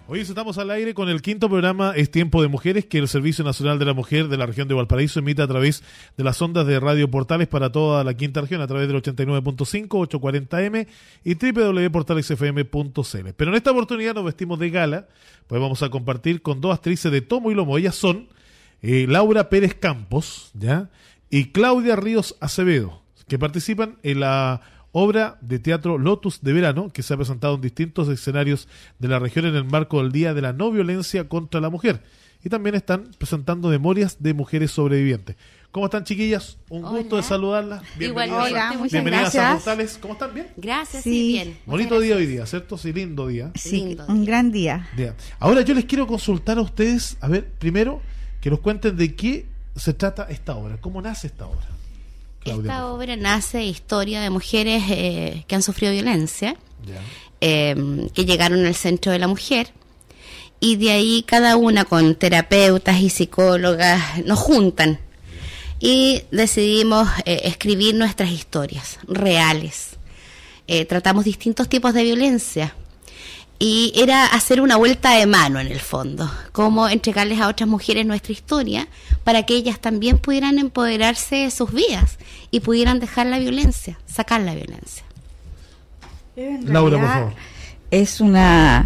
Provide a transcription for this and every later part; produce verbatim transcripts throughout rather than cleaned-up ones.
Hoy estamos al aire con el quinto programa Es Tiempo de Mujeres, que el Servicio Nacional de la Mujer de la región de Valparaíso emite a través de las ondas de Radio Portales para toda la quinta región, a través del ochenta y nueve punto cinco, ochocientos cuarenta eme y doble u doble u doble u punto portales f m punto c l. Pero en esta oportunidad nos vestimos de gala, pues vamos a compartir con dos actrices de tomo y lomo. Ellas son eh, Laura Pérez Campos, ¿ya? Y Claudia Ríos Acevedo, que participan en la obra de teatro Lotus de Verano, que se ha presentado en distintos escenarios de la región en el marco del Día de la No Violencia contra la Mujer. Y también están presentando memorias de mujeres sobrevivientes. ¿Cómo están, chiquillas? Un Hola. gusto de saludarlas. Bienvenidas, Hola, a, muchas bienvenidas gracias. a Portales. ¿Cómo están? ¿Bien? Gracias, Sí. sí, bien. Bonito Muchas día hoy gracias. día, ¿cierto? Sí, lindo día. Sí, Lindo un día. gran día. Día. Ahora yo les quiero consultar a ustedes, a ver, primero, que nos cuenten de qué se trata esta obra. ¿Cómo nace esta obra? Claudia, Esta por favor. obra nace historia de mujeres eh, que han sufrido violencia, Ya. eh, que llegaron al centro de la mujer, y de ahí cada una con terapeutas y psicólogas nos juntan y decidimos eh, escribir nuestras historias reales. Eh, tratamos distintos tipos de violencia y era hacer una vuelta de mano en el fondo, como entregarles a otras mujeres nuestra historia para que ellas también pudieran empoderarse de sus vidas y pudieran dejar la violencia, sacar la violencia. En Laura, por realidad, favor. Es una...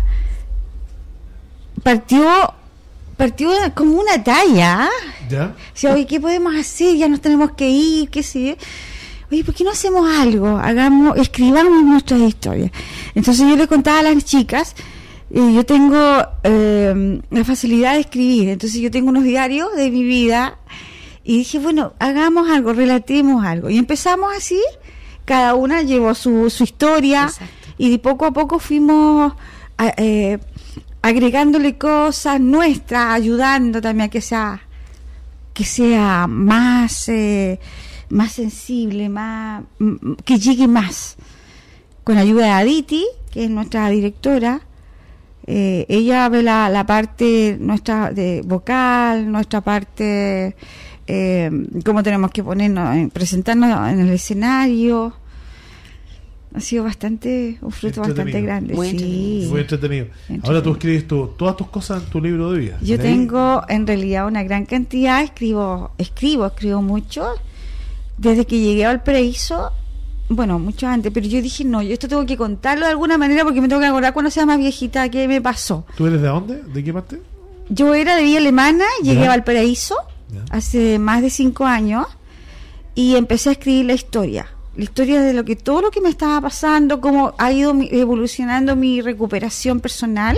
Partió, partió como una talla. ¿Ya? O sea, oye, ¿qué podemos hacer? Ya nos tenemos que ir, qué sé yo. Oye, ¿por qué no hacemos algo? Hagamos, escribamos nuestras historias. Entonces yo le contaba a las chicas, eh, yo tengo eh, la facilidad de escribir, entonces yo tengo unos diarios de mi vida y dije, bueno, hagamos algo, relatemos algo. Y empezamos así, cada una llevó su, su historia. Exacto. Y de poco a poco fuimos a, eh, agregándole cosas nuestras, ayudando también a que sea, que sea más... Eh, más sensible, más m- que llegue más, con ayuda de Aditi, que es nuestra directora. Eh, ella ve la, la parte nuestra de vocal, nuestra parte eh, cómo tenemos que ponernos, eh, presentarnos en el escenario. Ha sido bastante un fruto bastante Entretenido. grande. Muy Sí. entretenido. Muy entretenido. Entretenido. Ahora tú escribes tu, todas tus cosas en tu libro de vida. Yo ¿Leí? tengo en realidad una gran cantidad, escribo, escribo, escribo mucho. Desde que llegué al Valparaíso, bueno, mucho antes, pero yo dije, no, yo esto tengo que contarlo de alguna manera porque me tengo que acordar cuando sea más viejita qué me pasó. ¿Tú eres de dónde? ¿De qué parte? Yo era de Villa Alemana, llegué Ya. a Valparaíso Ya. hace más de cinco años y empecé a escribir la historia. La historia de lo que todo lo que me estaba pasando, cómo ha ido mi- evolucionando mi recuperación personal,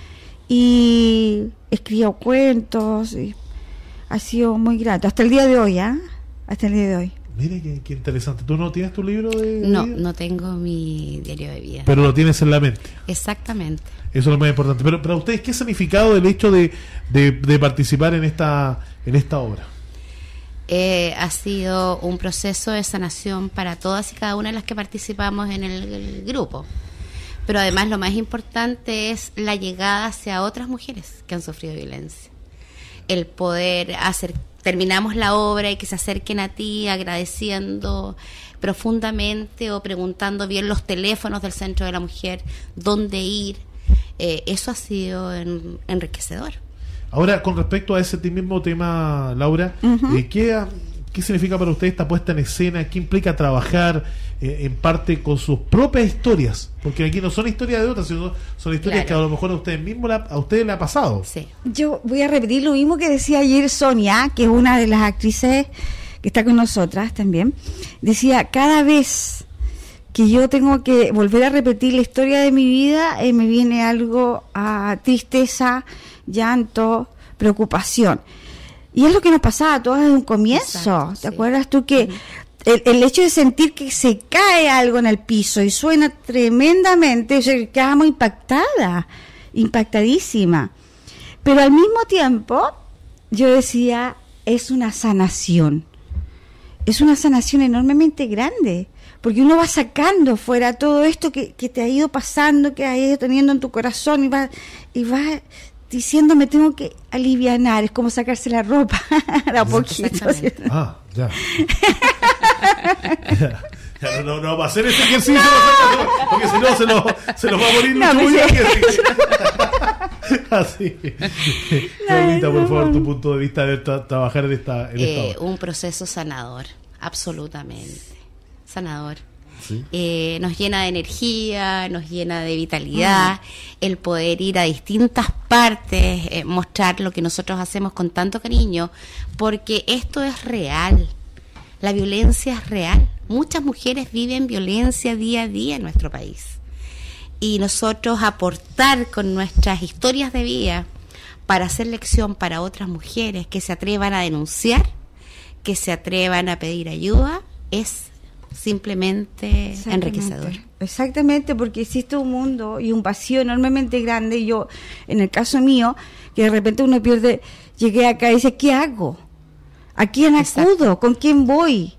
y escribo cuentos, y ha sido muy grato. Hasta el día de hoy, ¿ah? Hasta el día de hoy. Mire qué, qué interesante. ¿Tú no tienes tu libro de No, vida? no tengo mi diario de vida. Pero lo tienes en la mente. Exactamente. Eso es lo más importante. Pero para ustedes, ¿qué significado del hecho de, de, de participar en esta en esta obra? Eh, ha sido un proceso de sanación para todas y cada una de las que participamos en el, el grupo. Pero además lo más importante es la llegada hacia otras mujeres que han sufrido violencia. El poder hacer, terminamos la obra y que se acerquen a ti agradeciendo profundamente o preguntando bien los teléfonos del Centro de la Mujer, dónde ir. Eh, eso ha sido en, enriquecedor. Ahora, con respecto a ese ti- mismo tema, Laura, Ujú. eh, ¿qué, ha- ¿qué significa para usted esta puesta en escena? ¿Qué implica trabajar eh, en parte con sus propias historias? Porque aquí no son historias de otras, sino son historias Claro. que a lo mejor a ustedes mismos la- a ustedes le ha pasado. Sí. Yo voy a repetir lo mismo que decía ayer Sonia, que es una de las actrices que está con nosotras también. Decía, cada vez que yo tengo que volver a repetir la historia de mi vida, eh, me viene algo a tristeza, llanto, preocupación. Y es lo que nos pasaba a todas desde un comienzo. Exacto, ¿Te sí. acuerdas tú que el, el hecho de sentir que se cae algo en el piso y suena tremendamente, yo quedamos impactada, impactadísima. Pero al mismo tiempo, yo decía, es una sanación. Es una sanación enormemente grande, porque uno va sacando fuera todo esto que, que te ha ido pasando, que has ido teniendo en tu corazón, y va, y va diciendo, me tengo que alivianar, es como sacarse la ropa de a poquito. Exactamente. ¿cierto? Ah, ya. Ya. Ya, no, no, no va a hacer ese ejercicio, porque si no se nos se nos va a morir No, Lucho pues, Bulla, que- sí. Claudita, por favor, tu punto de vista de tra- trabajar en esta, en Eh, esta un proceso sanador, absolutamente. Sanador. Sí. Eh, nos llena de energía, nos llena de vitalidad, mm. el poder ir a distintas partes, eh, mostrar lo que nosotros hacemos con tanto cariño, porque esto es real, la violencia es real. Muchas mujeres viven violencia día a día en nuestro país. Y nosotros aportar con nuestras historias de vida para hacer lección para otras mujeres que se atrevan a denunciar, que se atrevan a pedir ayuda, es simplemente enriquecedor. Exactamente, porque existe un mundo y un vacío enormemente grande. Y yo, en el caso mío, que de repente uno pierde, llegué acá y dice, ¿qué hago? ¿A quién acudo? Exacto. ¿Con quién voy?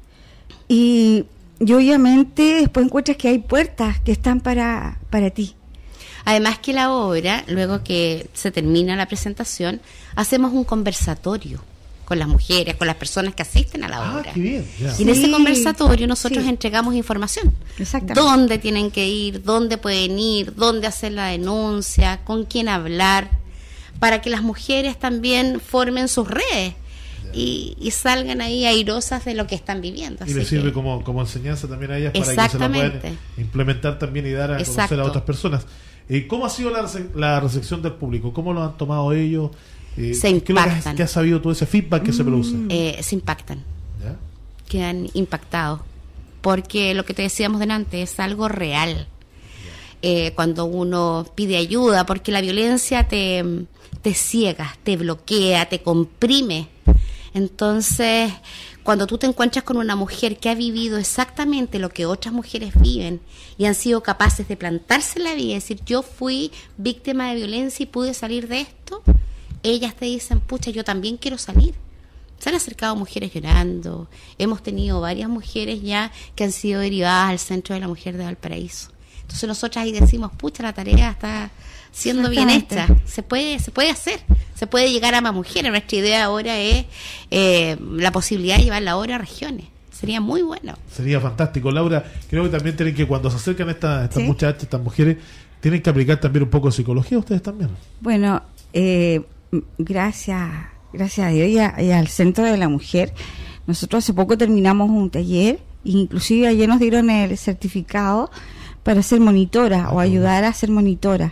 Y, y obviamente después encuentras que hay puertas que están para, para ti. Además que la obra, luego que se termina la presentación, hacemos un conversatorio con las mujeres, con las personas que asisten a la ah, obra. Qué bien, y en sí, ese conversatorio nosotros sí. entregamos información. Exactamente. Dónde tienen que ir, dónde pueden ir, dónde hacer la denuncia, con quién hablar, para que las mujeres también formen sus redes y, y salgan ahí airosas de lo que están viviendo. Y les sirve como, como enseñanza también a ellas para que se la puedan implementar también y dar a Exacto. conocer a otras personas. Eh, ¿Cómo ha sido la, la recepción del público? ¿Cómo lo han tomado ellos? Eh, se impactan. ¿Qué has sabido tú de ese feedback que mm. se produce? Eh, se impactan. ¿Ya? Quedan impactados. Porque lo que te decíamos delante es algo real. Eh, cuando uno pide ayuda, porque la violencia te, te ciega, te bloquea, te comprime. Entonces, cuando tú te encuentras con una mujer que ha vivido exactamente lo que otras mujeres viven y han sido capaces de plantarse en la vida y decir, yo fui víctima de violencia y pude salir de esto, ellas te dicen, pucha, yo también quiero salir. Se han acercado mujeres llorando. Hemos tenido varias mujeres ya que han sido derivadas al Centro de la Mujer de Valparaíso. Entonces nosotras ahí decimos, pucha, la tarea está siendo bien hecha. Se puede, se puede hacer. Se puede llegar a más mujeres. Nuestra idea ahora es eh, la posibilidad de llevar la obra a regiones. Sería muy bueno. Sería fantástico. Laura, creo que también tienen que, cuando se acercan estas, estas ¿Sí? muchachas, estas mujeres, tienen que aplicar también un poco de psicología ustedes también. Bueno, eh, gracias, gracias a Dios y, a, y al Centro de la Mujer. Nosotros hace poco terminamos un taller, inclusive ayer nos dieron el certificado para ser monitora ah, o ayudar a ser monitora.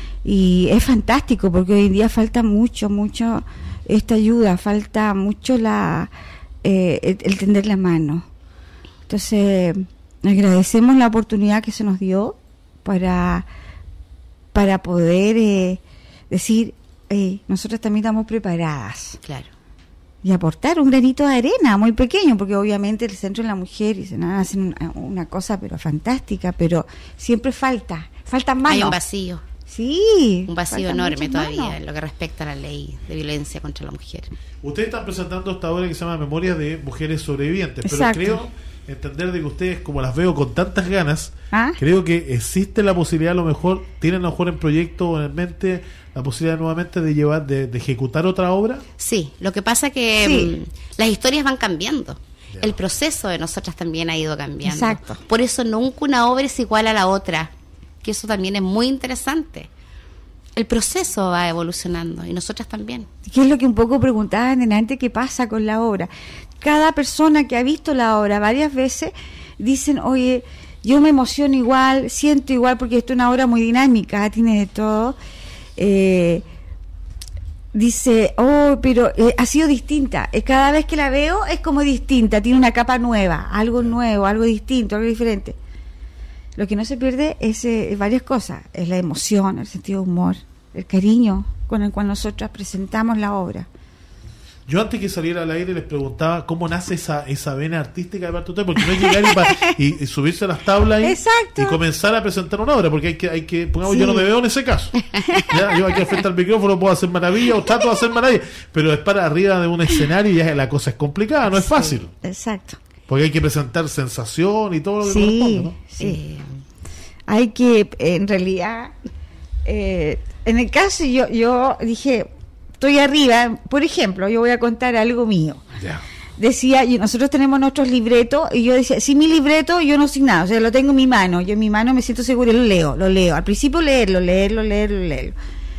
Y es fantástico porque hoy en día falta mucho, mucho esta ayuda, falta mucho la eh, el, el tender la mano. Entonces, agradecemos la oportunidad que se nos dio para, para poder eh, decir, eh, nosotros también estamos preparadas. Claro. Y aportar un granito de arena muy pequeño, porque obviamente el Centro de la Mujer y se hacen una, una cosa pero fantástica, pero siempre falta, faltan manos. Hay un vacío. Sí. Un vacío enorme todavía manos. en lo que respecta a la ley de violencia contra la mujer. Ustedes están presentando esta obra que se llama Memorias de Mujeres Sobrevivientes, Exacto. pero creo entender de que ustedes, como las veo con tantas ganas, ¿Ah? creo que existe la posibilidad, a lo mejor, tienen a lo mejor en proyecto o en mente la posibilidad nuevamente de llevar, de, de ejecutar otra obra. Sí, lo que pasa que Sí. mm, las historias van cambiando. Ya. El proceso de nosotras también ha ido cambiando. Exacto. Por eso nunca una obra es igual a la otra, que eso también es muy interesante. El proceso va evolucionando y nosotras también. ¿Qué es lo que un poco preguntaban delante? ¿Qué pasa con la obra? Cada persona que ha visto la obra varias veces dicen, oye, yo me emociono igual, siento igual, porque esto es una obra muy dinámica, tiene de todo. Eh, dice, oh, pero eh, ha sido distinta. Eh, cada vez que la veo es como distinta, tiene una capa nueva, algo nuevo, algo distinto, algo diferente. Lo que no se pierde es eh, varias cosas, es la emoción, el sentido de humor, el cariño con el cual nosotros presentamos la obra. Yo antes que saliera al aire les preguntaba cómo nace esa esa vena artística de parte de ustedes, porque no es llegar y, pa, y, y subirse a las tablas y, Exacto. y comenzar a presentar una obra, porque hay que, hay que pongamos, Sí. yo no me veo en ese caso. ¿Ya? Yo aquí frente al micrófono puedo hacer maravilla o trato de hacer maravilla, pero es para arriba de un escenario y ya la cosa es complicada, no es fácil. Exacto. Porque hay que presentar sensación y todo lo que Sí, corresponde, ¿no? sí. Eh, Hay que, en realidad, eh, en el caso yo, yo dije, estoy arriba, por ejemplo, yo voy a contar algo mío. Ya. Decía, y nosotros tenemos nuestros libretos, y yo decía, si mi libreto, yo no sin nada, o sea, lo tengo en mi mano, yo en mi mano me siento segura y lo leo, lo leo. Al principio leerlo, leerlo, leerlo, leerlo.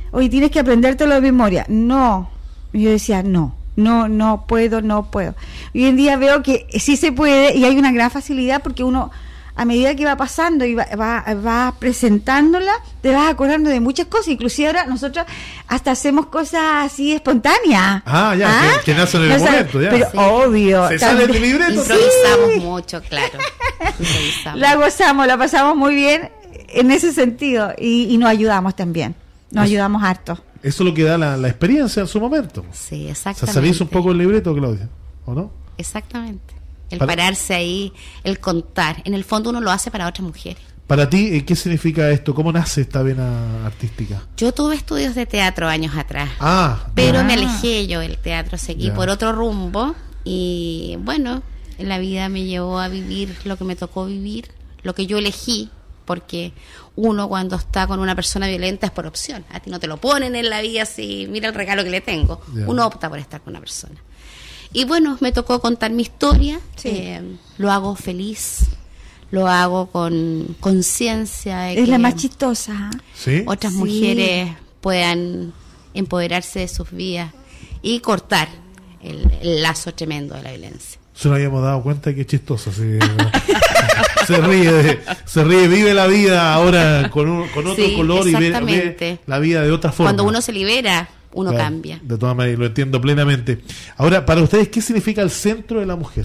hoy tienes que aprendértelo de memoria. No, yo decía, no, no, no puedo, no puedo. Hoy en día veo que sí se puede y hay una gran facilidad porque uno, a medida que va pasando y va, va, va presentándola, te vas acordando de muchas cosas. Inclusive ahora nosotros hasta hacemos cosas así espontáneas. Ah, ya, ¿Ah? Que, que nacen en el no momento, sabe, ya. Pero sí. obvio. Se sale del libreto. Improvisamos sí. mucho, claro. Improvisamos. La gozamos, la pasamos muy bien en ese sentido y, y nos ayudamos también. Nos Eso, ayudamos harto. Eso es lo que da la, la experiencia en su momento. Sí, O exactamente. sea, salís un poco del libreto, Claudia, ¿o no? Exactamente. El Para- pararse ahí, el contar. En el fondo uno lo hace para otras mujeres. Para ti, ¿qué significa esto? ¿Cómo nace esta vena artística? Yo tuve estudios de teatro años atrás, Ah, pero ya. me alejé yo del teatro, seguí Ya. por otro rumbo y bueno, la vida me llevó a vivir lo que me tocó vivir, lo que yo elegí, porque uno cuando está con una persona violenta es por opción. A ti no te lo ponen en la vida así, mira el regalo que le tengo. Ya. Uno opta por estar con una persona. Y bueno, me tocó contar mi historia, Sí. eh, lo hago feliz, lo hago con conciencia de Es que la más chistosa. ¿eh? ¿sí? otras Sí. mujeres puedan empoderarse de sus vidas y cortar el, el lazo tremendo de la violencia. Se nos habíamos dado cuenta que es chistoso. Sí. se ríe, de- se ríe, vive la vida ahora con, un- con otro Sí, color y ve, exactamente. ve la vida de otra forma. Cuando uno se libera, uno Claro, cambia. De todas maneras, lo entiendo plenamente. Ahora, para ustedes, ¿qué significa el centro de la mujer?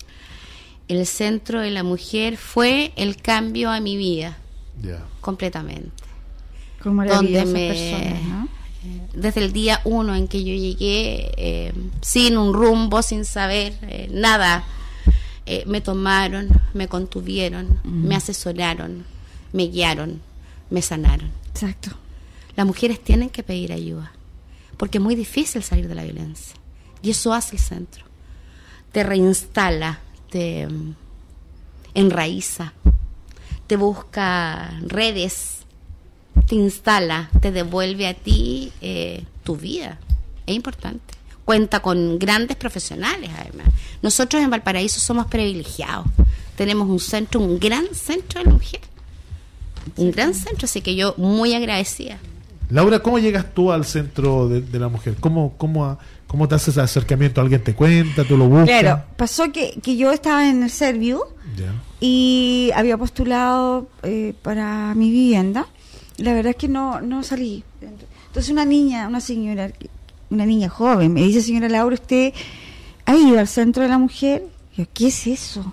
El centro de la mujer fue el cambio a mi vida, Ya. completamente. Como Donde maravillosas me- personas, ¿no? Desde el día uno en que yo llegué, eh, sin un rumbo, sin saber eh, nada, eh, me tomaron, me contuvieron, me asesoraron, me guiaron, me sanaron. Exacto. Las mujeres tienen que pedir ayuda, porque es muy difícil salir de la violencia. Y eso hace el centro. Te reinstala, te mm, enraiza, te busca redes, te instala, te devuelve a ti eh, tu vida. Es importante. Cuenta con grandes profesionales, además. Nosotros en Valparaíso somos privilegiados. Tenemos un centro, un gran centro de la mujer. Un gran centro, así que yo muy agradecida. Laura, ¿cómo llegas tú al centro de, de la mujer? ¿Cómo, cómo, a- ¿Cómo te haces ese acercamiento? ¿Alguien te cuenta? ¿Tú lo buscas? Claro, pasó que, que yo estaba en el Serviu Ya. y había postulado eh, para mi vivienda. La verdad es que no, no salí. Entonces una niña, una señora, una niña joven, me dice: señora Laura, ¿usted ha ido al centro de la mujer? Yo, ¿qué es eso?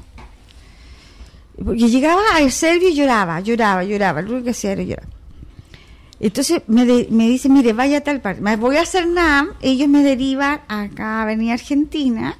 Porque llegaba al Serviu y lloraba, lloraba, lloraba, lo único que hacía era llorar. Entonces me, de, me dice: mire, vaya a tal parte. Me voy a hacer NAM, ellos me derivan acá a Avenida Argentina.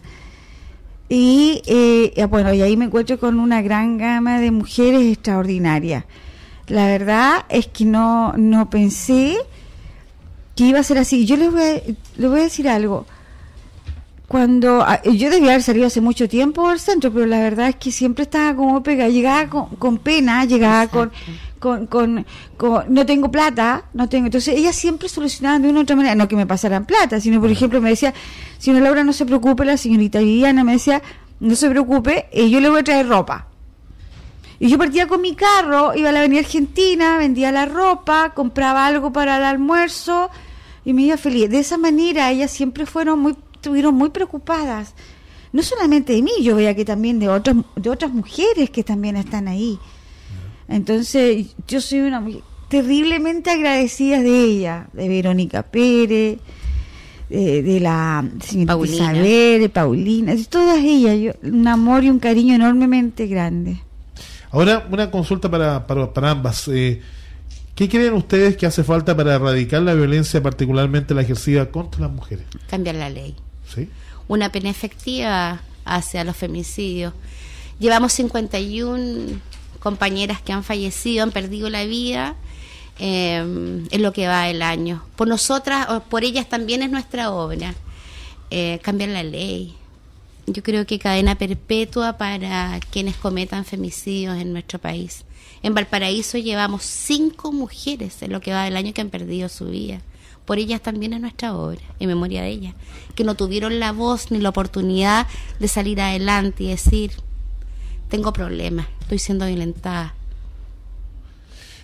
Y eh, bueno, y ahí me encuentro con una gran gama de mujeres extraordinarias. La verdad es que no, no pensé que iba a ser así. Yo les voy a, les voy a decir algo. Cuando yo debía haber salido hace mucho tiempo al centro, pero la verdad es que siempre estaba como pegada, llegaba con, con pena, llegaba con, con, con, con, no tengo plata, no tengo. Entonces ellas siempre solucionaban de una u otra manera, no que me pasaran plata, sino por ejemplo me decía: señora Laura, no se preocupe, la señorita Viviana me decía, no se preocupe, eh, yo le voy a traer ropa. Y yo partía con mi carro, iba a la Avenida Argentina, vendía la ropa, compraba algo para el almuerzo y me iba feliz. De esa manera ellas siempre fueron muy, estuvieron muy preocupadas, no solamente de mí, yo veía que también de otras, de otras mujeres que también están ahí. Entonces yo soy una mujer terriblemente agradecida de ella, de Verónica Pérez, de, de la señorita Paulina. Isabel, de Paulina, de todas ellas, yo, un amor y un cariño enormemente grande. Ahora, una consulta para, para, para ambas. Eh, ¿Qué creen ustedes que hace falta para erradicar la violencia, particularmente la ejercida contra las mujeres? Cambiar la ley. ¿Sí? Una pena efectiva hacia los femicidios. Llevamos cincuenta y una compañeras que han fallecido, han perdido la vida eh, en lo que va del año. Por nosotras, o por ellas también es nuestra obra. Eh, cambiar la ley. Yo creo que cadena perpetua para quienes cometan femicidios en nuestro país. En Valparaíso llevamos cinco mujeres en lo que va del año que han perdido su vida. Por ellas también es nuestra obra, en memoria de ellas, que no tuvieron la voz ni la oportunidad de salir adelante y decir: tengo problemas, estoy siendo violentada.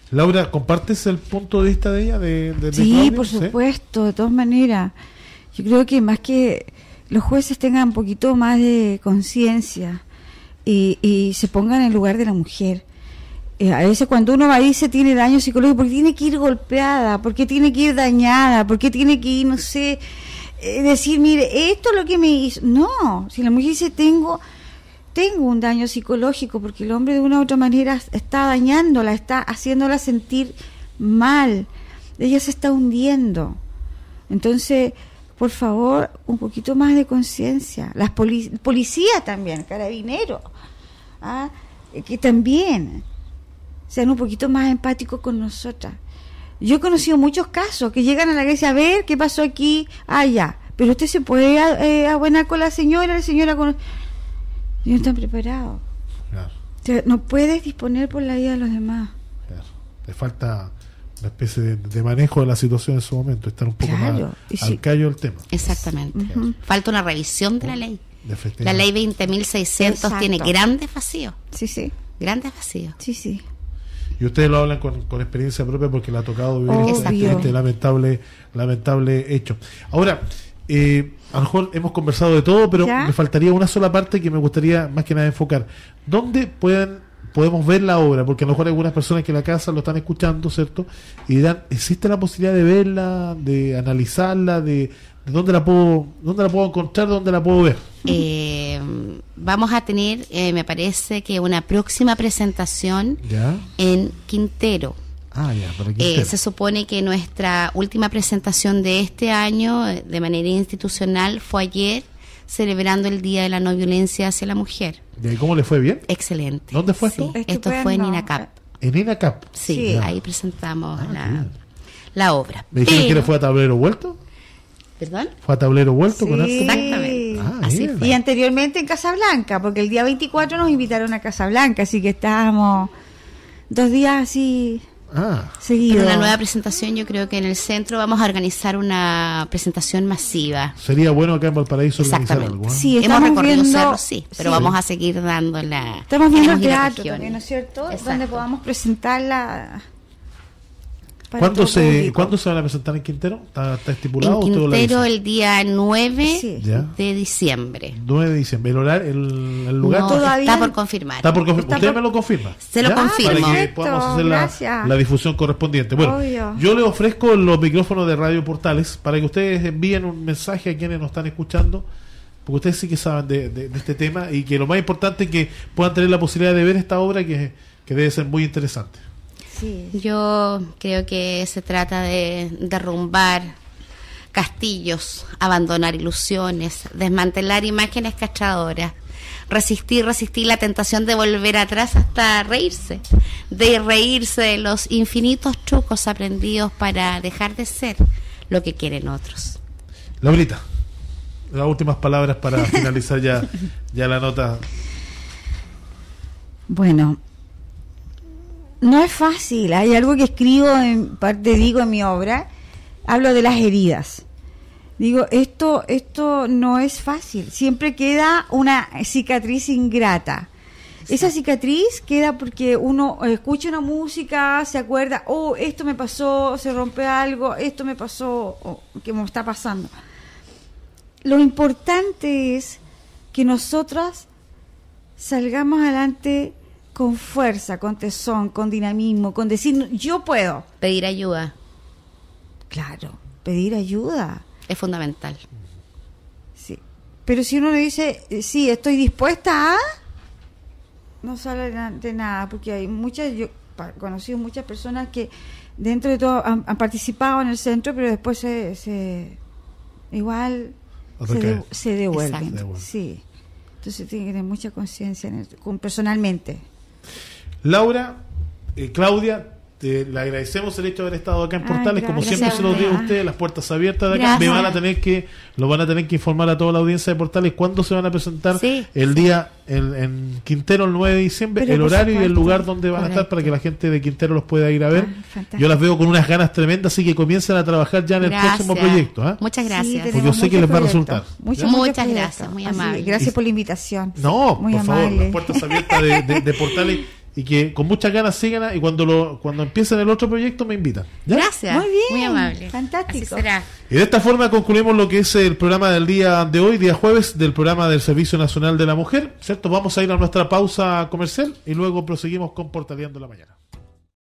Laura, ¿compartes el punto de vista de ella? De, de, de Sí, Claudia? por ¿Sí? supuesto, de todas maneras. Yo creo que más que los jueces tengan un poquito más de conciencia y, y se pongan en el lugar de la mujer. Eh, a veces cuando uno va ahí se tiene daño psicológico, porque tiene que ir golpeada, porque tiene que ir dañada, porque tiene que ir, no sé, eh, decir, mire, esto es lo que me hizo. No, si la mujer dice, tengo... tengo un daño psicológico, porque el hombre de una u otra manera está dañándola, está haciéndola sentir mal, ella se está hundiendo. Entonces, por favor, un poquito más de conciencia. Las polic- policías también, carabineros, ¿ah? que también sean un poquito más empáticos con nosotras. Yo he conocido muchos casos que llegan a la iglesia a ver qué pasó aquí, ah, ya, pero usted se puede eh, abuenar con la señora, la señora con... Y no están preparados. Claro, O sea, no puedes disponer por la vida de los demás. claro. Le falta una especie de, de manejo de la situación en su momento, estar un poco Claro, más y al sí. callo del tema. Exactamente. Ujú. Falta una revisión de la ley. La Efectivamente. ley veinte mil seiscientos Exacto. tiene grandes vacíos, Sí, sí, grandes vacíos. sí, sí. Y ustedes lo hablan con, con experiencia propia porque le ha tocado vivir este, Obvio. este lamentable, lamentable hecho. Ahora, eh, a lo mejor hemos conversado de todo, pero ¿Ya? me faltaría una sola parte que me gustaría más que nada enfocar. ¿Dónde pueden, podemos ver la obra? Porque a lo mejor hay algunas personas que en la casa lo están escuchando, ¿cierto? Y dirán, ¿existe la posibilidad de verla, de analizarla, de, de dónde la puedo, dónde la puedo encontrar, dónde la puedo ver? Eh, vamos a tener, eh, me parece que una próxima presentación ¿Ya? en Quintero. Ah, ya, para Eh, Quintero. se supone que nuestra última presentación de este año, eh, de manera institucional, fue ayer, celebrando el Día de la No Violencia hacia la Mujer. ¿Y cómo le fue bien? Excelente. ¿Dónde fue Sí, esto? esto fue en Estupendo. INACAP. En INACAP. Sí, Sí. ahí presentamos Ah, la, bien. la obra. ¿Me dijeron que Pero- le fue a tablero vuelto? ¿Perdón? ¿Fue a tablero vuelto con Sí. harto? Exactamente. Ah, Así bien. fue. Y anteriormente en Casablanca, porque el día veinticuatro nos invitaron a Casablanca, así que estábamos dos días así Ah, seguidos. En una nueva presentación, yo creo que en el centro vamos a organizar una presentación masiva. sería bueno acá en Valparaíso organizar Exactamente. algo. ¿eh? Sí, Hemos estamos recorrido viendo- cerros, sí, pero sí. vamos a seguir dando la... Estamos viendo el queremos ir a teatro regiones. también, ¿no es cierto? Exacto. Donde podamos presentarla para ¿Cuándo todo se, público. ¿Cuándo se van a presentar en Quintero? ¿Está, está En estipulado? ¿Usted lo Quintero avisa? el día nueve Sí. Ya. de diciembre. nueve de diciembre. ¿El horario, el, el lugar? No, Todavía está no- por confirmar. Está por confirmar. Está Usted por- me lo confirma. Se lo ¿Ya? confirmo. Para que Perfecto, podamos hacer la, gracias. la difusión correspondiente. Bueno, Obvio. yo le ofrezco los micrófonos de Radio Portales para que ustedes envíen un mensaje a quienes nos están escuchando, porque ustedes sí que saben de, de- de este tema y que lo más importante es que puedan tener la posibilidad de ver esta obra que, que debe ser muy interesante. Sí. Yo creo que se trata de derrumbar castillos, abandonar ilusiones, desmantelar imágenes castradoras, resistir, resistir la tentación de volver atrás hasta reírse, de reírse de los infinitos trucos aprendidos para dejar de ser lo que quieren otros. Laurita, las últimas palabras para finalizar ya, ya la nota. Bueno, no es fácil. Hay algo que escribo, en parte digo en mi obra, hablo de las heridas. Digo, esto, esto no es fácil. Siempre queda una cicatriz ingrata. Esa cicatriz queda porque uno escucha una música, se acuerda, oh, esto me pasó, se rompe algo, esto me pasó, oh, que me está pasando. Lo importante es que nosotras salgamos adelante con fuerza, con tesón, con dinamismo, con decir, yo puedo. Pedir ayuda Claro, pedir ayuda. es fundamental. Sí. Pero si uno le dice, eh, sí, estoy dispuesta a, no sale na- de nada, porque hay muchas, yo he conocido muchas personas que dentro de todo han, han participado en el centro, pero después se, se igual se, Recae. de- se devuelven. Exacto. Devuelven. Sí. Entonces tiene que tener mucha conciencia en el- con- personalmente. Laura, eh, Claudia, te, le agradecemos el hecho de haber estado acá en Ay, Portales. Como gracias. siempre se los digo a Gracias. ustedes, las puertas abiertas de acá. Me Gracias. van a tener que, lo van a tener que informar a toda la audiencia de Portales cuándo se van a presentar Sí. el día en, en Quintero el nueve de diciembre, Pero el por horario y el supuesto. lugar donde van a estar Correcto. para que la gente de Quintero los pueda ir a ver. Ah, fantástico. Yo las veo con unas ganas tremendas, así que comiencen a trabajar ya en el Gracias. próximo proyecto. ¿ah? Muchas Sí, gracias. Porque tenemos yo sé que muchos les va a proyectos. resultar. Muchos, ¿Ya? muchos Muchas proyectos. gracias, muy Así, amable. gracias Y- por la invitación. No, Muy por favor, amable. las puertas abiertas de, de- de Portales. y que con muchas ganas sigan y cuando lo cuando empiecen el otro proyecto me invitan. ¿Ya? Gracias. Muy bien. Muy amable. Fantástico. Así será. Y de esta forma concluimos lo que es el programa del día de hoy, día jueves, del programa del Servicio Nacional de la Mujer, ¿cierto? Vamos a ir a nuestra pausa comercial y luego proseguimos con Portaleando la Mañana.